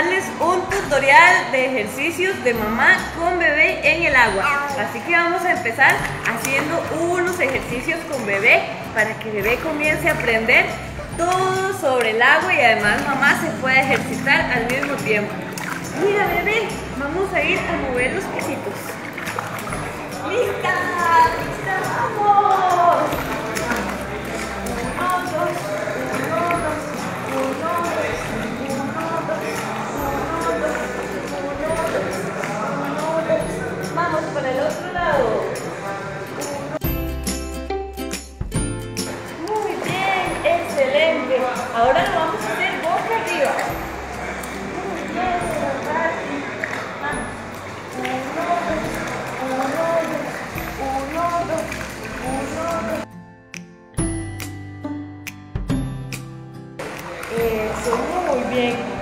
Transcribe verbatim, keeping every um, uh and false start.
darles un tutorial de ejercicios de mamá con bebé en el agua. Así que vamos a empezar haciendo unos ejercicios con bebé para que bebé comience a aprender todo sobre el agua y además mamá se pueda ejercitar al mismo tiempo. Mira bebé, vamos a ir a mover los piecitos. ¡Lista! ¡Lista! ¡Vamos! Uno, dos, uno, dos, uno, dos, uno, dos, uno, dos, uno, dos, uno, dos. Vamos para el otro lado. Muy bien, excelente. Ahora lo vamos a hacer boca arriba. Muy bien, fácil. Vamos. Uno, dos, uno, dos, uno, dos, uno, dos. Eso, muy bien.